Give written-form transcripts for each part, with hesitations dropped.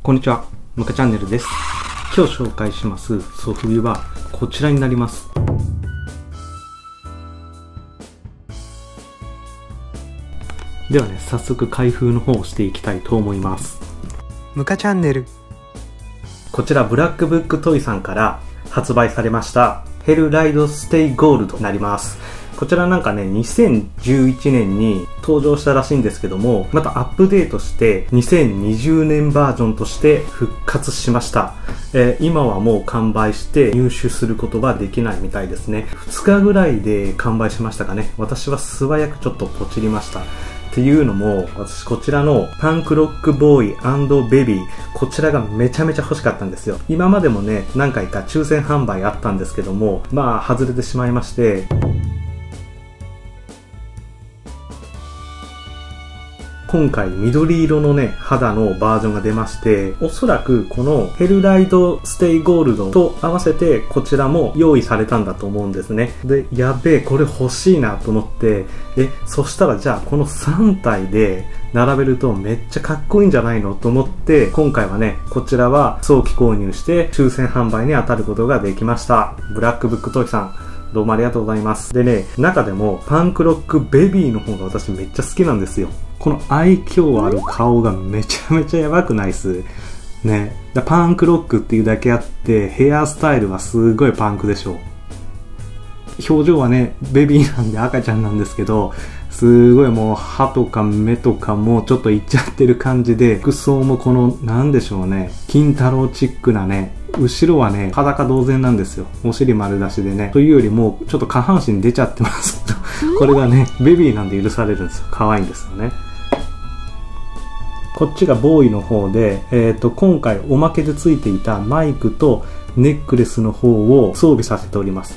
こんにちは、ムカチャンネルです。今日紹介しますソフビはこちらになります。ではね、早速開封の方をしていきたいと思います。 ムカチャンネル。 こちらブラックブックトイさんから発売されましたヘルライドステイゴールドになります。こちらなんかね、2011年に登場したらしいんですけども、またアップデートして2020年バージョンとして復活しました。今はもう完売して入手することができないみたいですね。2日ぐらいで完売しましたかね。私は素早くちょっとポチりました。っていうのも、私こちらのパンクロックボーイ&ベビー、こちらがめちゃめちゃ欲しかったんですよ。今までもね、何回か抽選販売あったんですけども、まあ外れてしまいまして、今回緑色のね、肌のバージョンが出まして、おそらくこのヘルライドステイゴールドと合わせてこちらも用意されたんだと思うんですね。で、やべえ、これ欲しいなと思って、そしたらじゃあこの3体で並べるとめっちゃかっこいいんじゃないのと思って、今回はね、こちらは早期購入して抽選販売に当たることができました。ブラックブックトイさん、どうもありがとうございます。でね、中でもパンクロックベビーの方が私めっちゃ好きなんですよ。この愛嬌ある顔がめちゃめちゃやばくないっすね。パンクロックっていうだけあってヘアスタイルはすごいパンクでしょう。表情はね、ベビーなんで赤ちゃんなんですけど、すごいもう歯とか目とかもちょっといっちゃってる感じで、服装もこのなんでしょうね、金太郎チックなね、後ろはね、裸同然なんですよ。お尻丸出しでね。というよりも、ちょっと下半身出ちゃってます。これがね、ベビーなんで許されるんですよ。可愛いんですよね。こっちがボーイの方で、今回おまけでついていたマイクとネックレスの方を装備させております。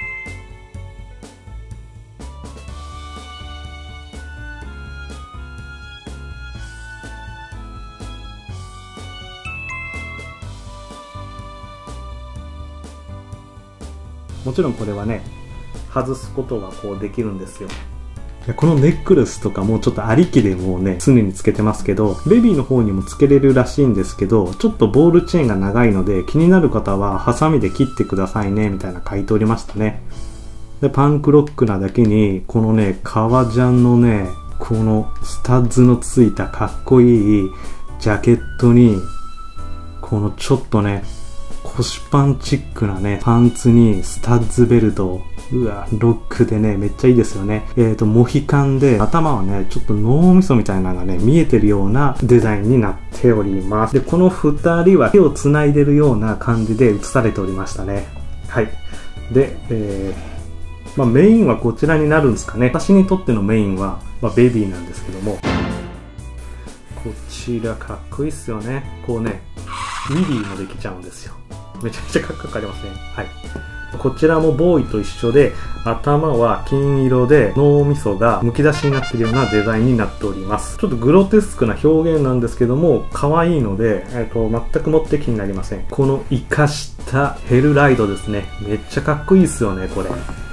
もちろんこれはね、外すことがこうできるんですよ。このネックレスとかもちょっとありきでもうね、常につけてますけど、ベビーの方にもつけれるらしいんですけど、ちょっとボールチェーンが長いので、気になる方はハサミで切ってくださいね、みたいな書いておりましたね。で、パンクロックなだけに、このね、革ジャンのね、このスタッズのついたかっこいいジャケットに、このちょっとね、腰パンチックなね、パンツにスタッズベルト、うわ、ロックでね、めっちゃいいですよね。モヒカンで、頭はね、ちょっと脳みそみたいなのがね、見えてるようなデザインになっております。で、この二人は手を繋いでるような感じで写されておりましたね。はい。で、メインはこちらになるんですかね。私にとってのメインは、ベビーなんですけども、こちらかっこいいっすよね。こうね、ウィリーもできちゃうんですよ。めちゃめちゃかっこよくありますね。はい。こちらもボーイと一緒で、頭は金色で脳みそがむき出しになっているようなデザインになっております。ちょっとグロテスクな表現なんですけども、可愛いので、全くもって気になりません。この活かしたヘルライドですね。めっちゃかっこいいですよね、これ。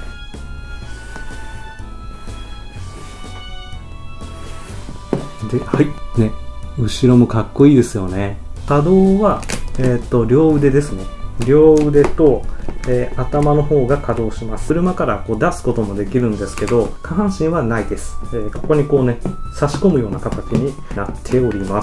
で、はい。ね。後ろもかっこいいですよね。可動は、両腕ですね。両腕と、頭の方が稼働します。車からこう出すこともできるんですけど、下半身はないです。ここにこうね、差し込むような形になっております。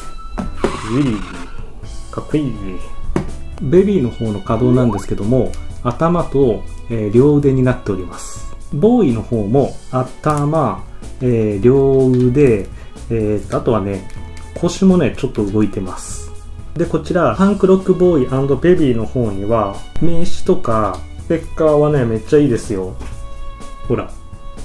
ウィリー。かっこいい。ベビーの方の稼働なんですけども、頭と、両腕になっております。ボーイの方も頭、両腕、あとはね、腰もね、ちょっと動いてます。で、こちら、パンクロックボーイ&ベビーの方には、名刺とか、ステッカーはね、めっちゃいいですよ。ほら。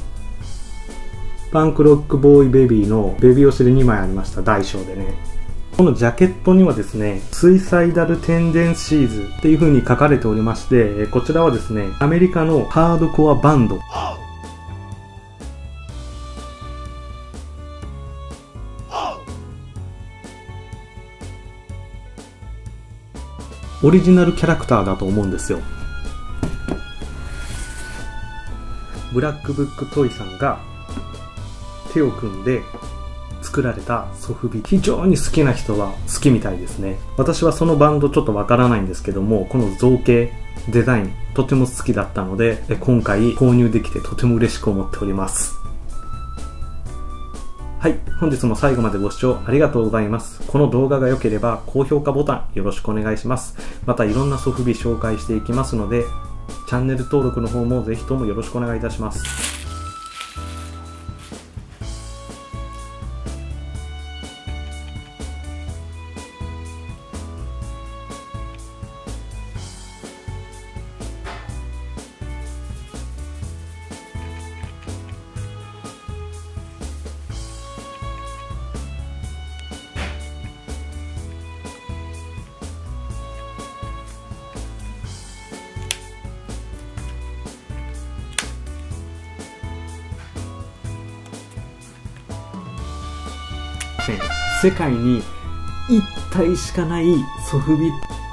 パンクロックボーイベビーのベビー推しで2枚ありました、大小でね。このジャケットにはですね、スイサイダルテンデンシーズっていう風に書かれておりまして、こちらはですね、アメリカのハードコアバンド。オリジナルキャラクターだと思うんですよ。ブラックブックトイさんが手を組んで作作られたソフビ、非常に好きな人は好きみたいですね。私はそのバンドちょっとわからないんですけども、この造形デザインとても好きだったので、今回購入できてとても嬉しく思っております。はい、本日も最後までご視聴ありがとうございます。この動画が良ければ高評価ボタンよろしくお願いします。またいろんなソフビ紹介していきますので、チャンネル登録の方もぜひともよろしくお願いいたします。世界に1体しかないソフビ